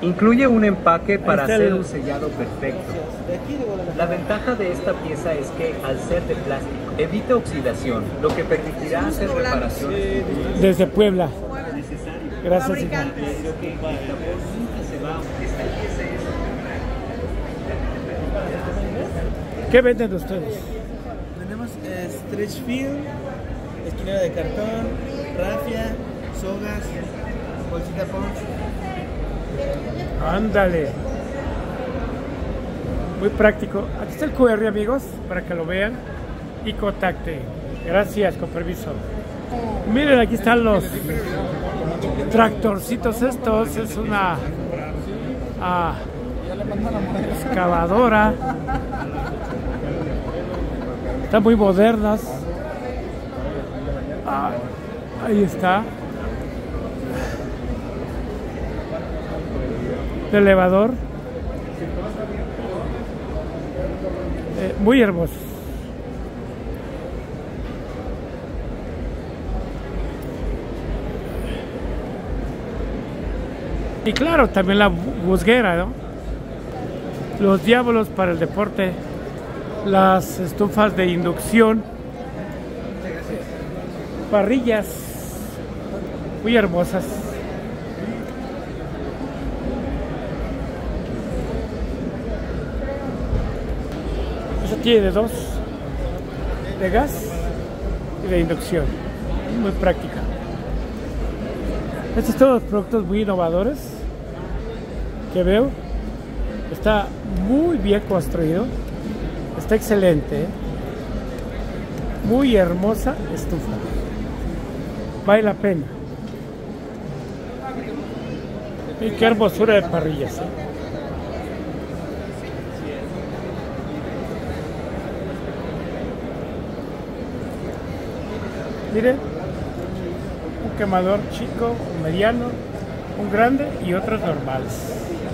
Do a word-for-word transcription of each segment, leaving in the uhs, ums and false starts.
Incluye un empaque para hacer el... un sellado perfecto. La ventaja de esta pieza es que, al ser de plástico, evita oxidación, lo que permitirá hacer reparaciones desde Puebla. Gracias. Fabricantes. ¿Qué venden ustedes? Tenemos eh, stretch film, esquinera de cartón, rafia, sogas, bolsita punch. Ándale. Muy práctico. Aquí está el Q R, amigos, para que lo vean y contacten. Gracias, con permiso. Miren, aquí están los tractorcitos estos. Es una ah, excavadora. Están muy modernas. Ah, ahí está. El elevador. Eh, muy hermoso. Y claro, también la busguera, ¿no? Los diablos para el deporte. Las estufas de inducción, parrillas muy hermosas. Esa tiene de dos, de gas y de inducción, muy práctica. Estos son los productos muy innovadores que veo. Está muy bien construido. Está excelente, ¿eh? Muy hermosa estufa. Vale la pena. Y qué hermosura de parrillas, ¿eh? Miren, un quemador chico, un mediano, un grande y otros normales.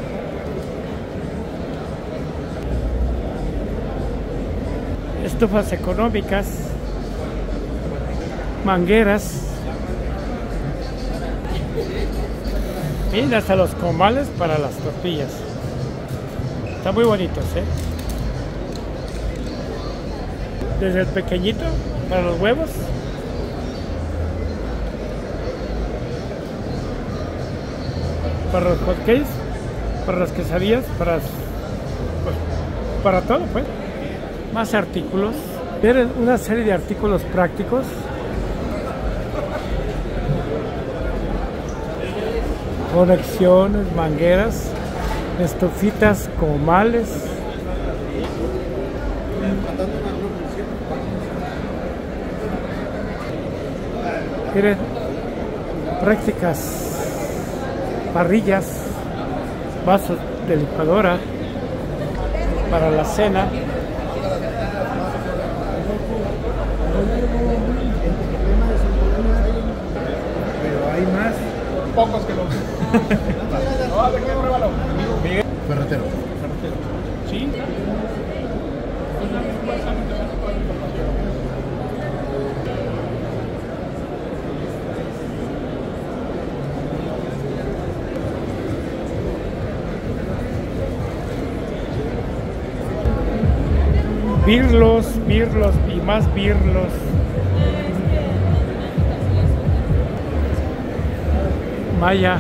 Estufas económicas, mangueras, y hasta los comales para las tortillas. Están muy bonitos, ¿eh? Desde el pequeñito para los huevos, para los hotcakes, para las quesadillas, para, pues, para todo, pues. Más artículos. Miren, una serie de artículos prácticos. Conexiones, mangueras, estufitas, comales. Miren, prácticas, parrillas, vasos de licuadora para la cena. Pero hay más. Pocos que no. No, a ver, ¿qué pruébalo? Miguel. Ferretero. Sí. Birlos, birlos y más birlos. Maya.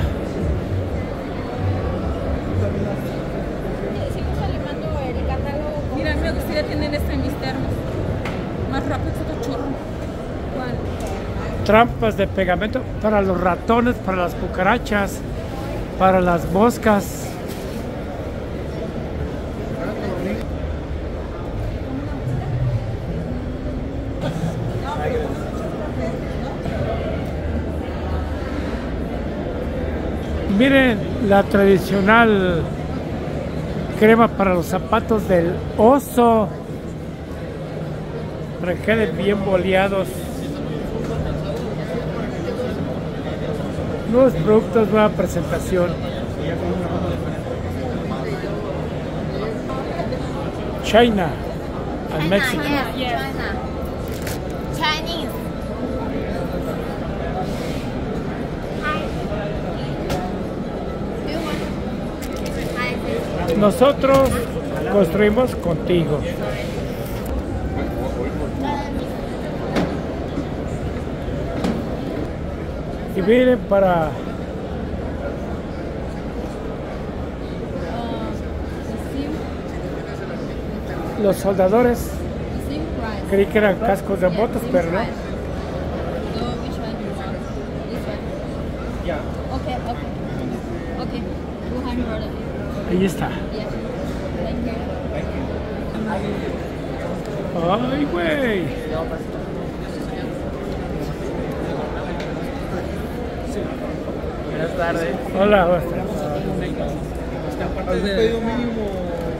Sí, le mando el catálogo. Mira, me gustaría tener este en mis termos. Más rápido que otro chorro. ¿Cuál? Trampas de pegamento para los ratones, para las cucarachas, para las moscas. Miren la tradicional crema para los zapatos del oso, para que queden bien boleados. Nuevos productos, nueva presentación. China and Mexico. China, yes, China. Chinese. Do you want? Nosotros construimos contigo. Y miren para los soldadores. Creí que eran cascos de motos, pero no. Ahí está. Ay, güey. Buenas tardes. Hola, buenas tardes. ¿Has pedido mínimo?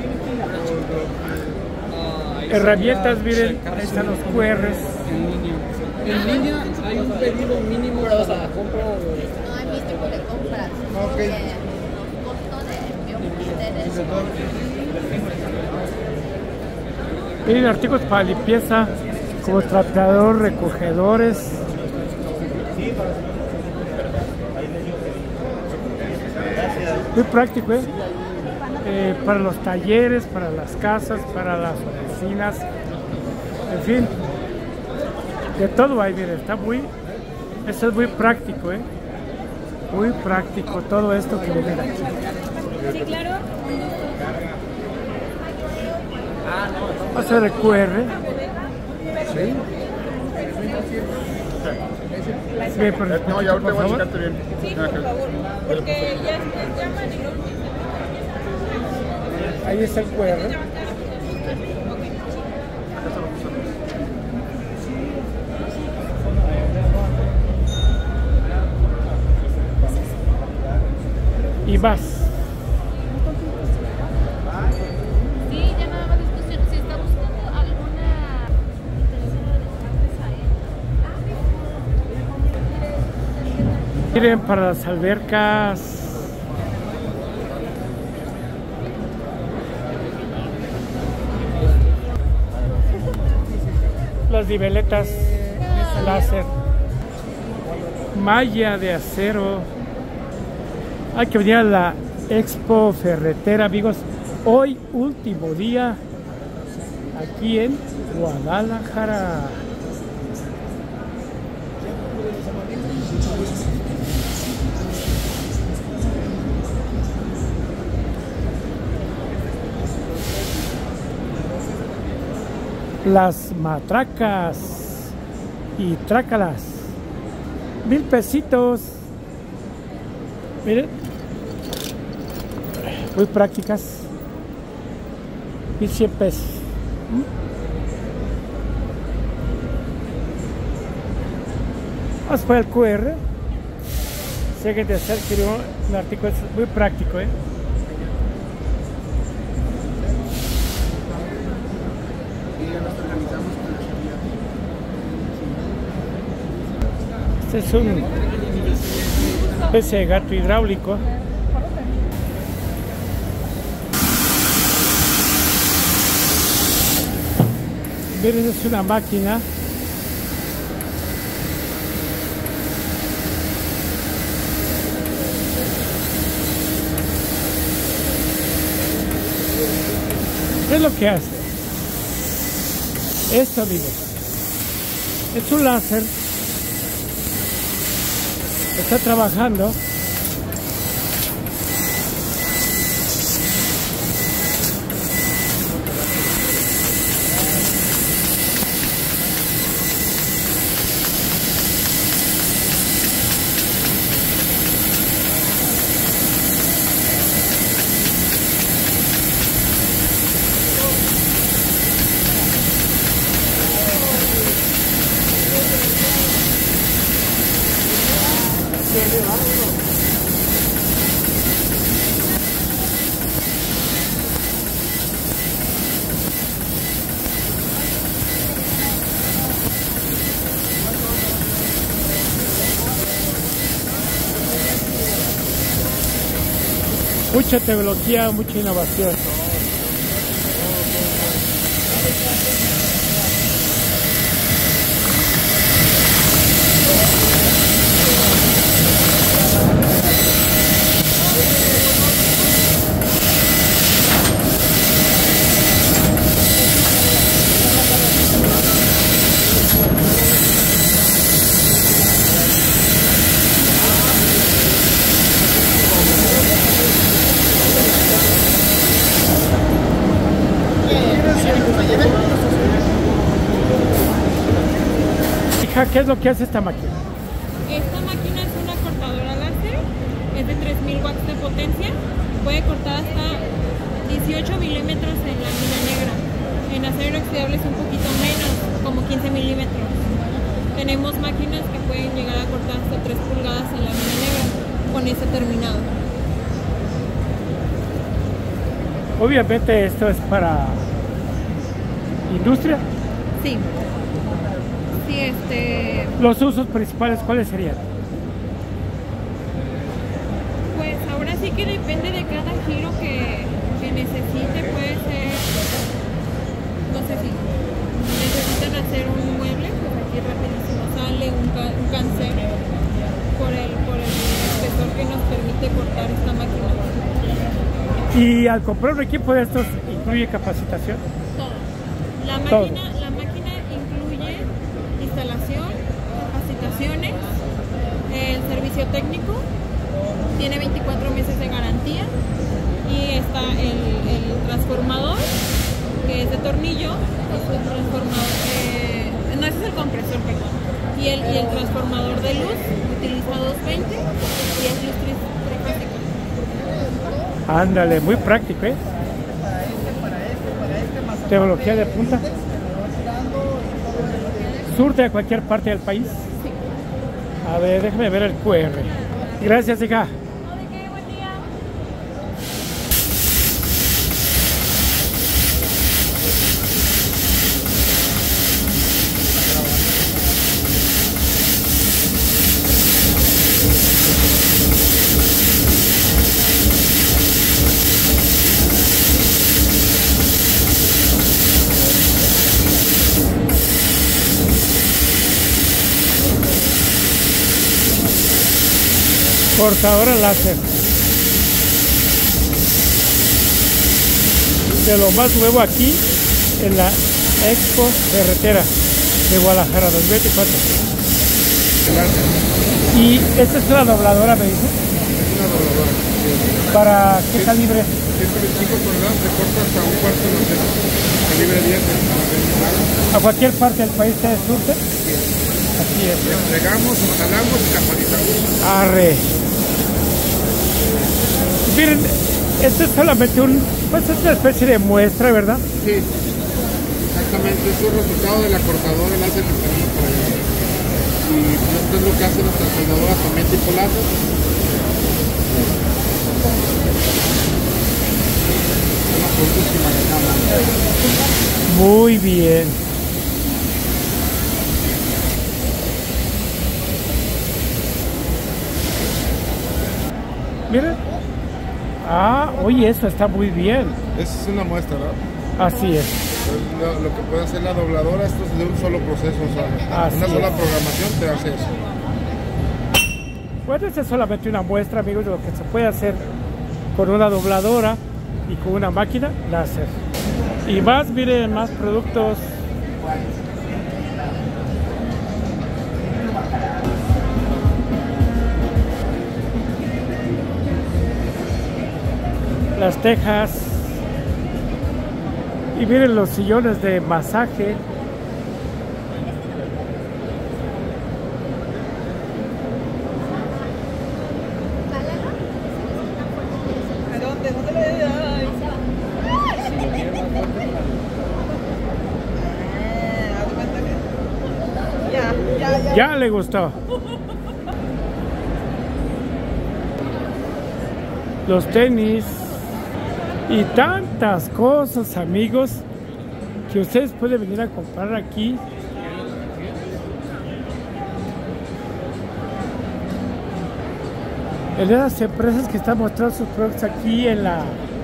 Herramientas, miren, ahí están los Q Rs. En línea hay un pedido mínimo para la compra de... No hay místico de compras. Ok. Porque los costos de envío ustedes. Miren, artículos para limpieza, como trapeador, recogedores. Muy práctico, ¿eh? Eh, para los talleres, para las casas, para las oficinas, en fin, de todo hay, miren, está muy, esto es muy práctico, ¿eh? Muy práctico todo esto que viene de aquí. Sí, claro. Va a ser de Q R. Sí. Bien, por, No, ya ahorita por voy a favor. checarte bien. Sí, por favor. Porque ya ya llaman y no. Ahí está el Q R. Y más. Sí, ya nada más discusión. Si está buscando alguna Miren, para las albercas. Las niveletas láser. Malla de acero. Hay que venir a la Expo Ferretera, amigos. Hoy, último día, aquí en Guadalajara. Las matracas y trácalas. Mil pesitos. Miren. Muy prácticas. Mil cien pesos. ¿Mm? Vamos por el Q R. Sé que de hacer que un artículo es muy práctico, ¿eh? Este es un especie de gato hidráulico. Miren, es una máquina. ¿Qué es lo que hace? Esto, amigos, es un láser. Está trabajando. Mucha tecnología, mucha innovación. Hija, ¿qué es lo que hace esta máquina? Esta máquina es una cortadora láser, es de tres mil watts de potencia, puede cortar hasta dieciocho milímetros en lámina negra. En acero inoxidable es un poquito menos, como quince milímetros. Tenemos máquinas que pueden llegar a cortar hasta tres pulgadas en lámina negra con ese terminado. Obviamente esto es para industria. Sí. Sí, este... Los usos principales, ¿cuáles serían? Pues ahora sí que depende de cada giro que, que necesite. Puede ser, no sé si necesitan hacer un mueble, pues aquí rapidísimo sale un, ca un cáncer por el, por el espesor que nos permite cortar esta máquina. Y al comprar un equipo de estos, ¿incluye capacitación? Todo. La Todo. máquina, la máquina incluye instalación, capacitaciones, el servicio técnico, tiene veinticuatro meses de garantía y está el, el transformador, que es de tornillo, es un transformador, eh, no, ese es el compresor, perdón, y el, y el transformador de luz utiliza doscientos veinte y es luz tri- trifásica. Ándale, muy práctico, ¿eh? Tecnología de punta. ¿Surte a cualquier parte del país? Sí. A ver, déjame ver el cu erre. Gracias, hija. No, ¿de qué? Buen día. Cortadora láser. De lo más nuevo aquí en la Expo Ferretera de Guadalajara dos mil veinticuatro. Y esta es una dobladora, me dijo. Es una dobladora. ¿Para qué calibre? ciento veinticinco toneladas, se corta hasta un cuarto de acero. Calibre diez. ¿A cualquier parte del país se surte? Así es. Entregamos, instalamos y capacitamos. Arre. Miren, esto es solamente un, pues es una especie de muestra, ¿verdad? Sí, exactamente, es un resultado de la cortadora láser que tenemos por allá. Y esto es lo que hacen nuestras soldadoras también tipo láser. Son los productos que manejamos. Muy bien. Miren. Ah, oye, eso está muy bien. Esa es una muestra, ¿no? Así es. Lo, lo que puede hacer la dobladora, esto es de un solo proceso, o sea, Así una sola es. programación te hace eso. Bueno, esta es solamente una muestra, amigos, de lo que se puede hacer con una dobladora y con una máquina láser. Y más, miren, más productos. Las tejas. Y miren los sillones de masaje. ¿A dónde? ¿Dónde le doy? Ya, ya, ya. Ya le gustó. Los tenis y tantas cosas, amigos, que ustedes pueden venir a comprar aquí. En esas empresas que están mostrando sus productos aquí en la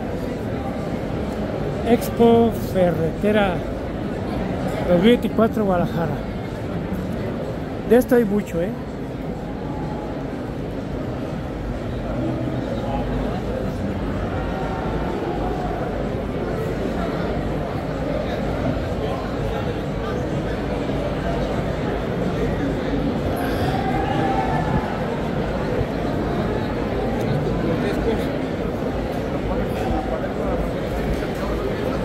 Expo Ferretera dos mil veinticuatro Guadalajara. De esto hay mucho, ¿eh?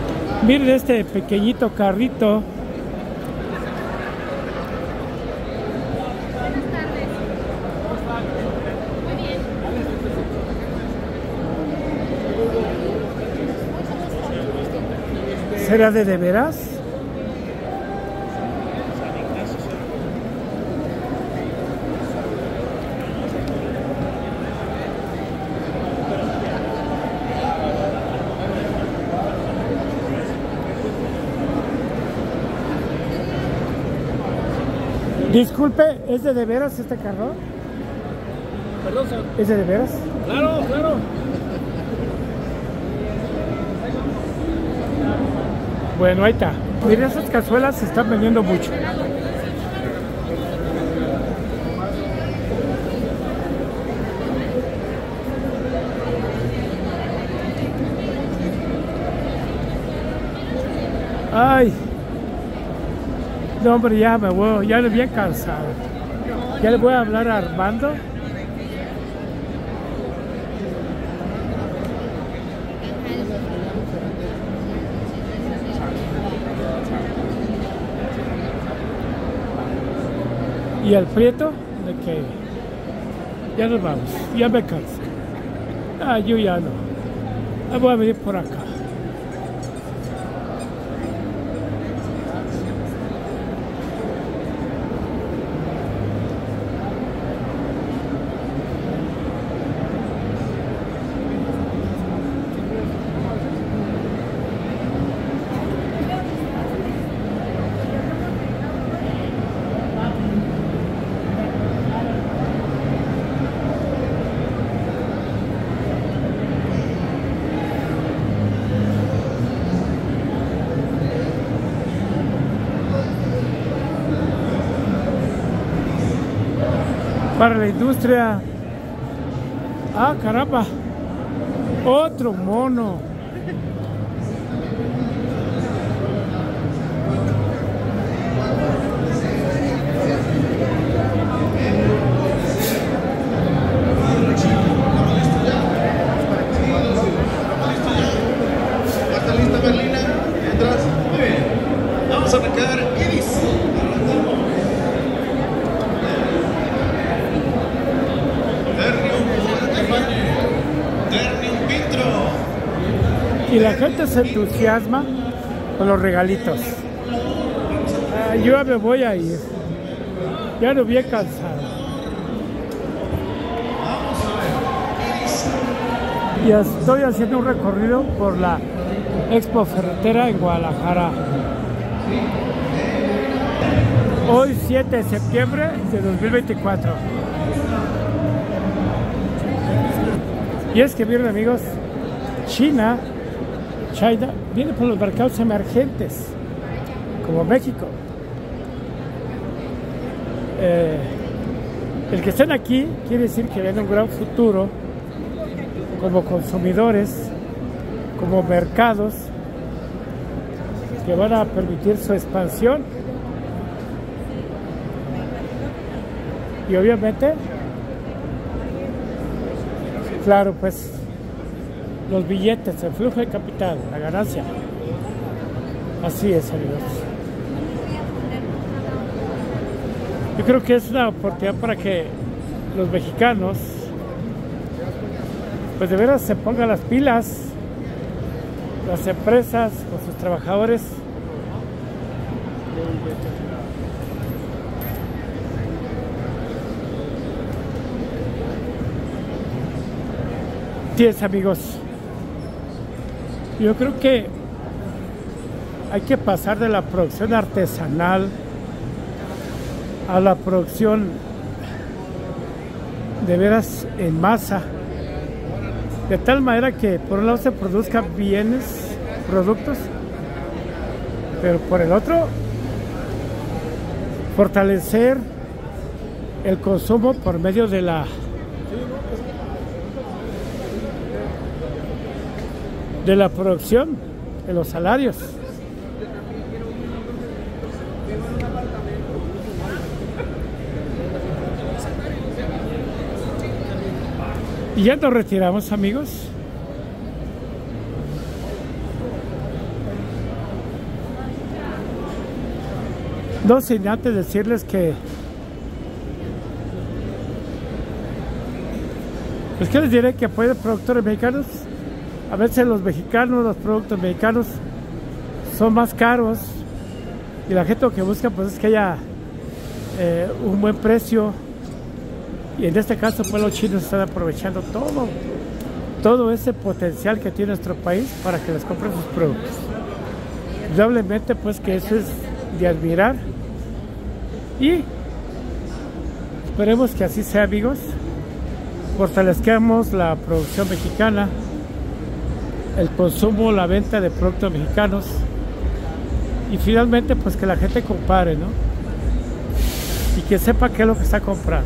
Miren este pequeñito carrito ¿Será de de veras? Disculpe, ¿es de de veras este carro? Perdón, señor. ¿Es de de veras? Claro, claro. Bueno, ahí está. Mira, esas cazuelas se están vendiendo mucho. Ay. No, hombre, ya me voy, ya le bien cansado. Ya le voy a hablar a Armando. Y al Prieto, de que ya nos vamos, ya me canso. Ah, yo ya no. Ah, voy a venir por acá. Para la industria. Ah, caramba. Otro mono. ¿Está lista, Berlina? ¿Entras? Muy bien. Vamos a arrancar Iris. Y la gente se entusiasma con los regalitos. Ah, yo ya me voy a ir. Ya no bien cansado. Y estoy haciendo un recorrido por la Expo Ferretera en Guadalajara. Hoy siete de septiembre de dos mil veinticuatro. Y es que miren, amigos, China, China viene por los mercados emergentes, como México. Eh, el que estén aquí quiere decir que ven un gran futuro como consumidores, como mercados que van a permitir su expansión. Y obviamente, claro, pues los billetes, el flujo de capital, la ganancia. Así es, amigos. Yo creo que es una oportunidad para que los mexicanos, pues de veras se pongan las pilas, las empresas con sus trabajadores. Así es, amigos. Yo creo que hay que pasar de la producción artesanal a la producción de veras en masa, de tal manera que por un lado se produzcan bienes, productos, pero por el otro fortalecer el consumo por medio de la de la producción, de los salarios. Y ya nos retiramos, amigos. No sin antes decirles que pues que les diré que apoyen productores mexicanos. A veces los mexicanos, los productos mexicanos son más caros y la gente lo que busca pues es que haya eh, un buen precio, y en este caso pues los chinos están aprovechando todo todo ese potencial que tiene nuestro país para que les compren sus productos. Doblemente pues que eso es de admirar, y esperemos que así sea, amigos. Fortalezcamos la producción mexicana, el consumo, la venta de productos mexicanos, y finalmente pues que la gente compare, ¿no? Y que sepa qué es lo que está comprando.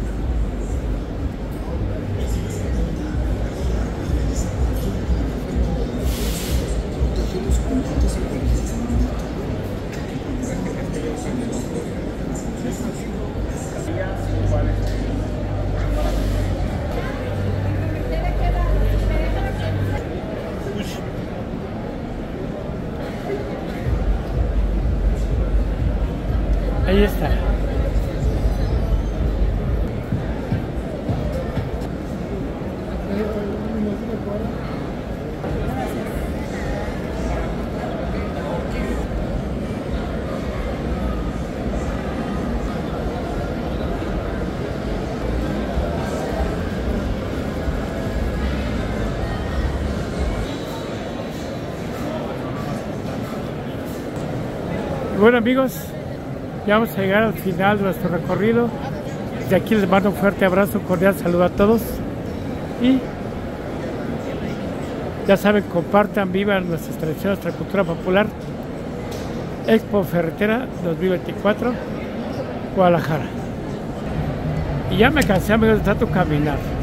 Ahí está. Bueno, amigos, ya vamos a llegar al final de nuestro recorrido. Desde aquí les mando un fuerte abrazo, un cordial saludo a todos. Y ya saben, compartan, vivan nuestras tradiciones, nuestra cultura popular. Expo Ferretera dos mil veinticuatro, Guadalajara. Y ya me cansé, amigos, de tanto caminar.